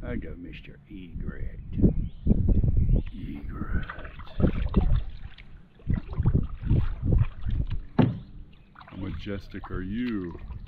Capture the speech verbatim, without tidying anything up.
I go Mister Egret. Egret. How majestic are you?